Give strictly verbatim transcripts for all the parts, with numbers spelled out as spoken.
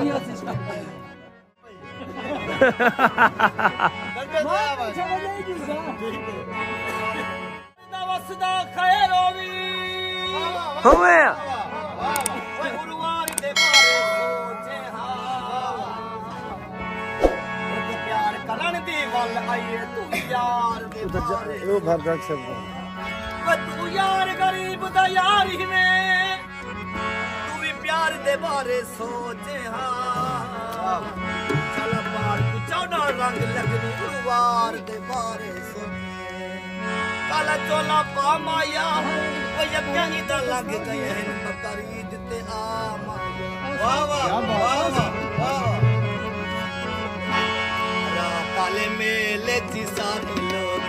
वसदा खैरोवी होवे गुरुवार दे बारे सोचे हां प्यार करन दी वल आईए तू यार दे बारे वो घर घर सब तू यार गरीब दा यार ही में तू भी प्यार दे बारे सोचे हां चल बार तू चौड़ा रंग लगनी गुरुवार दे बारे सोचे काला चोला पा माया वो यज्ञानी दा लग गए हैं खरीद ते आ वाह वाह वाह वाह रात काले मेले ची सारे लोग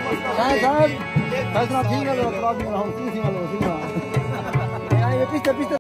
फैसला ठीक है,